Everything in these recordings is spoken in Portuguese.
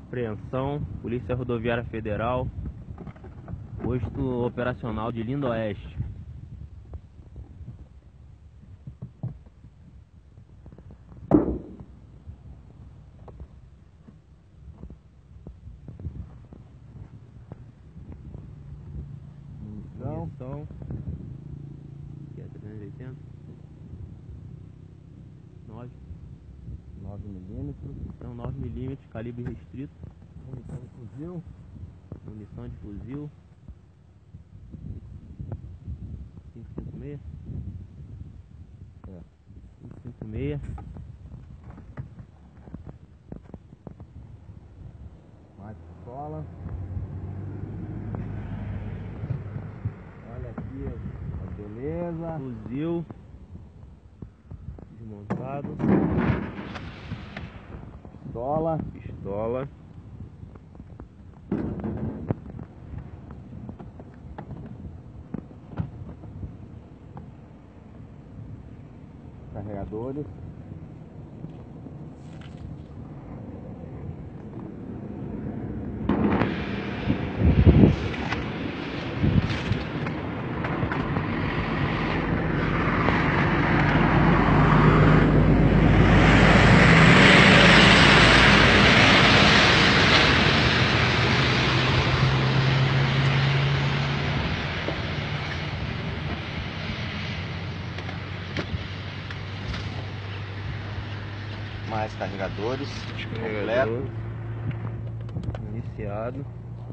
Apreensão, Polícia Rodoviária Federal, posto operacional de Lindoeste. Munição. Aqui é 380. 9mm. São 9mm, calibre restrito. Munição de fuzil. Munição de fuzil. 556. É. 556. Mais pistola. Olha aqui a beleza. Fuzil. Desmontado. Pistola. Carregadores. Mais carregadores. Carregador. Iniciado.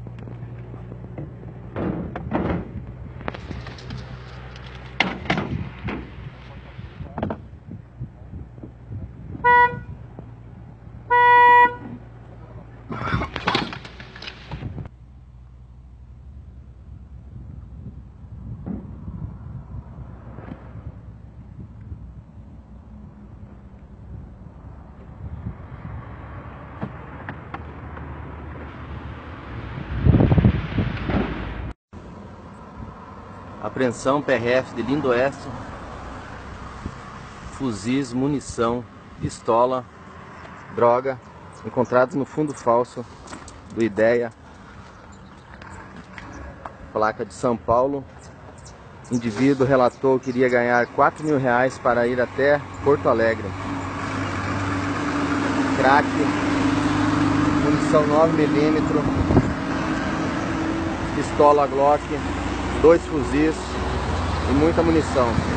Apreensão PRF de Lindoeste. Fuzis, munição, pistola, droga encontrados no fundo falso do Ideia. Placa de São Paulo. Indivíduo relatou que iria ganhar R$4.000 para ir até Porto Alegre. Crack, munição 9mm, pistola Glock, 2 fuzis e muita munição.